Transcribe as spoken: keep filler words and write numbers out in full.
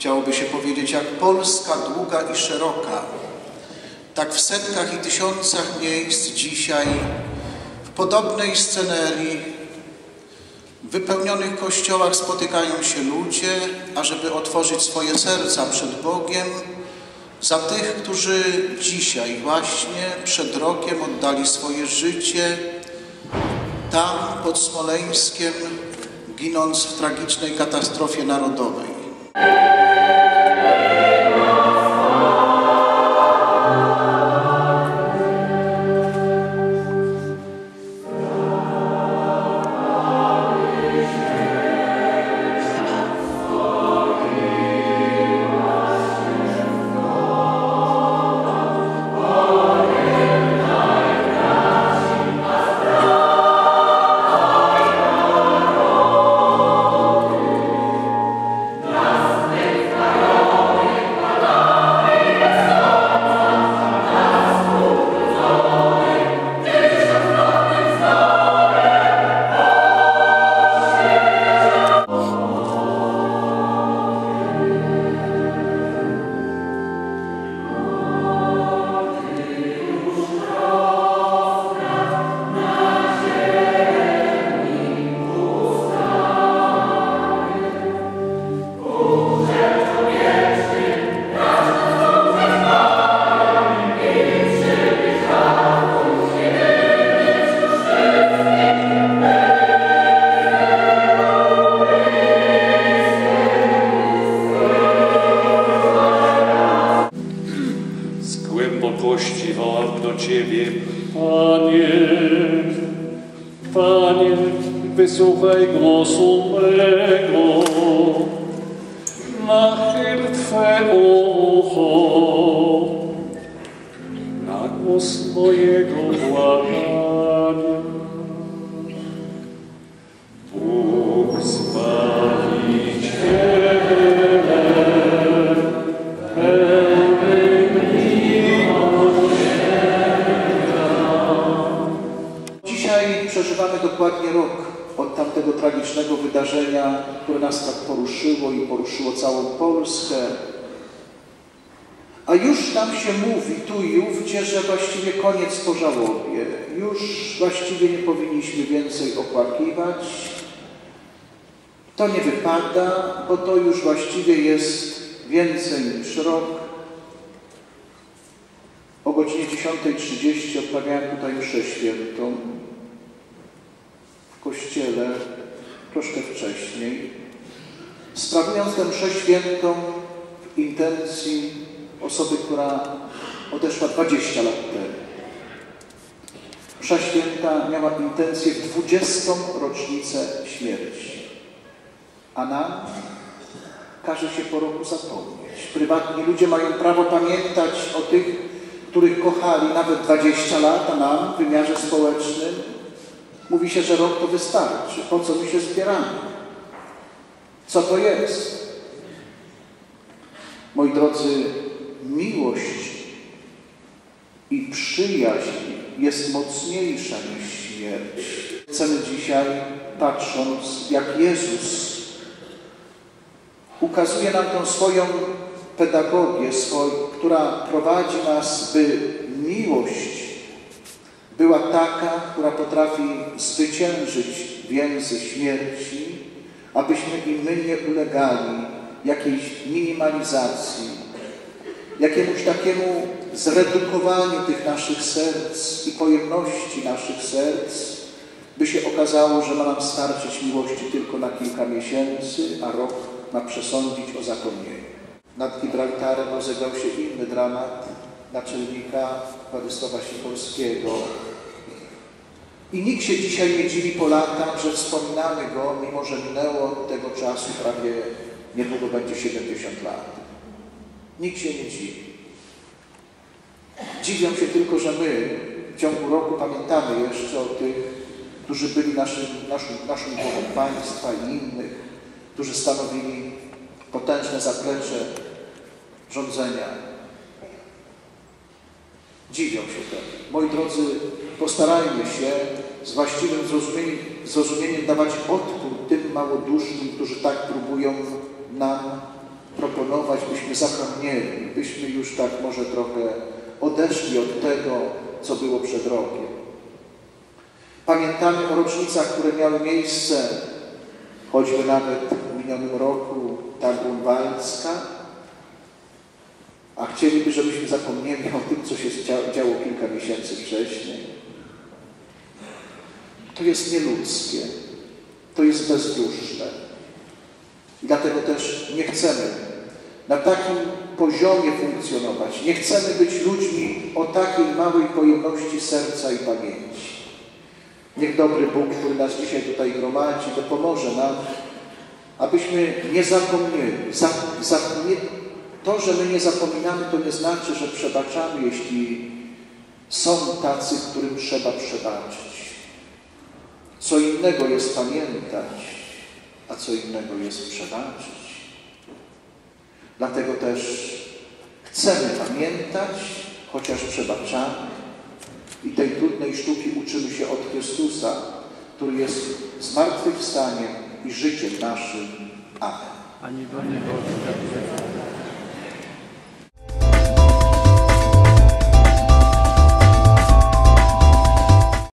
Chciałoby się powiedzieć, jak Polska długa i szeroka, tak w setkach i tysiącach miejsc dzisiaj w podobnej scenerii w wypełnionych kościołach spotykają się ludzie, ażeby otworzyć swoje serca przed Bogiem za tych, którzy dzisiaj właśnie przed rokiem oddali swoje życie tam pod Smoleńskiem, ginąc w tragicznej katastrofie narodowej. Głębokości wołam do Ciebie, Panie, Panie, wysłuchaj głosu mego, nachyl Twe ucho na głos mojego błagania. Bóg Zbawiciele, przeżywamy dokładnie rok od tamtego tragicznego wydarzenia, które nas tak poruszyło i poruszyło całą Polskę. A już nam się mówi tu i ówdzie, że właściwie koniec po żałobie. Już właściwie nie powinniśmy więcej opłakiwać. To nie wypada, bo to już właściwie jest więcej niż rok. O godzinie dziesiątej trzydzieści odprawiałem tutaj mszę świętą w kościele troszkę wcześniej, sprawując tę mszę świętą w intencji osoby, która odeszła dwadzieścia lat temu. Msza święta miała intencję w dwudziestą rocznicę śmierci, a nam każe się po roku zapomnieć. Prywatni ludzie mają prawo pamiętać o tych, których kochali nawet dwadzieścia lat, a nam w wymiarze społecznym mówi się, że rok to wystarczy. Po co my się zbieramy? Co to jest? Moi drodzy, miłość i przyjaźń jest mocniejsza niż śmierć. Chcemy dzisiaj, patrząc, jak Jezus ukazuje nam tę swoją pedagogię, swoj, która prowadzi nas, by miłość była taka, która potrafi zwyciężyć więzy śmierci, abyśmy i my nie ulegali jakiejś minimalizacji, jakiemuś takiemu zredukowaniu tych naszych serc i pojemności naszych serc, by się okazało, że ma nam starczyć miłości tylko na kilka miesięcy, a rok ma przesądzić o zapomnieniu. Nad Gibraltarem rozegrał się inny dramat naczelnika Władysława Sikorskiego. I nikt się dzisiaj nie dziwi po latach, że wspominamy go, mimo że minęło od tego czasu prawie niedługo będzie siedemdziesiąt lat. Nikt się nie dziwi. Dziwią się tylko, że my w ciągu roku pamiętamy jeszcze o tych, którzy byli naszym, naszym, naszym głową państwa i innych, którzy stanowili potężne zaplecze rządzenia. Dziwią się temu. Moi drodzy, postarajmy się z właściwym zrozumieniem, zrozumieniem dawać odpór tym małodusznym, którzy tak próbują nam proponować byśmy zapomnieli, byśmy już tak może trochę odeszli od tego, co było przed rokiem. Pamiętamy o rocznicach, które miały miejsce, choćby nawet w minionym roku, ta grunwaldzka, a chcieliby, żebyśmy zapomnieli o tym, co się działo kilka miesięcy wcześniej. To jest nieludzkie, to jest bezduszne. I dlatego też nie chcemy na takim poziomie funkcjonować. Nie chcemy być ludźmi o takiej małej pojemności serca i pamięci. Niech dobry Bóg, który nas dzisiaj tutaj gromadzi, dopomoże nam, abyśmy nie zapomnieli. To, że my nie zapominamy, to nie znaczy, że przebaczamy, jeśli są tacy, którym trzeba przebaczyć. Co innego jest pamiętać, a co innego jest przebaczyć. Dlatego też chcemy pamiętać, chociaż przebaczamy. I tej trudnej sztuki uczymy się od Chrystusa, który jest zmartwychwstaniem i życiem naszym. Amen. Ani do niego.